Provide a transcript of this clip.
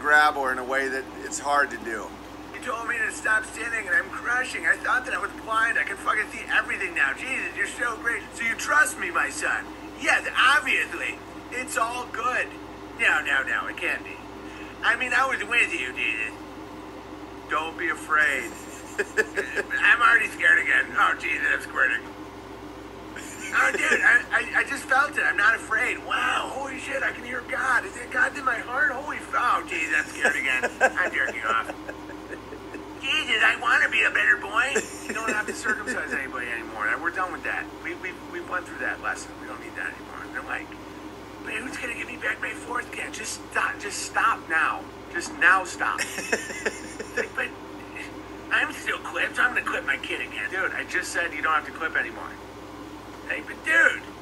grab her in a way that it's hard to do. You told me to stop sinning, and I'm crushing. I thought that I was blind. I can fucking see everything now. Jesus, you're so great. So you trust me, my son? Yes, obviously. It's all good. No, it can't be. I mean, I was with you, Jesus. Don't be afraid. I'm already scared again. Oh, Jesus, I'm squirting. Oh, dude, I just felt it. I'm not afraid. Wow, holy shit, I can hear God. Is it God's in my heart? Holy, oh, Jesus, I'm scared again. I'm jerking off. Jesus, I want to be a better boy. You don't have to circumcise anybody anymore. We're done with that. We went through that lesson. We don't need that anymore. And they're like, but who's going to give me back my foreskin? Just stop now. Just now stop. Like, but I'm still clipped. I'm going to clip my kid again. Dude, I just said you don't have to clip anymore. Hey, but dude.